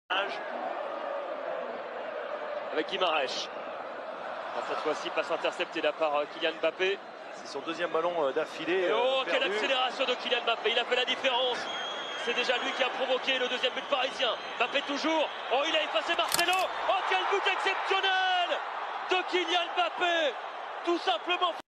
Avec Guimarães. Cette fois-ci, passe interceptée là par Kylian Mbappé. C'est son deuxième ballon d'affilée. Oh, quelle accélération de Kylian Mbappé. Il a fait la différence. C'est déjà lui qui a provoqué le deuxième but parisien. Mbappé toujours. Oh, il a effacé Marcelo. Oh, quel but exceptionnel de Kylian Mbappé. Tout simplement.